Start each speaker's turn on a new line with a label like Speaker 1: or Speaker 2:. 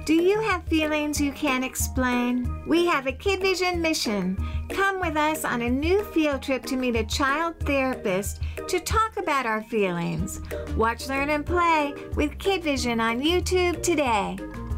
Speaker 1: Do you have feelings you can't explain? We have a KidVision Mission. Come with us on a new field trip to meet a child therapist to talk about our feelings. Watch, learn, and play with KidVision on YouTube today.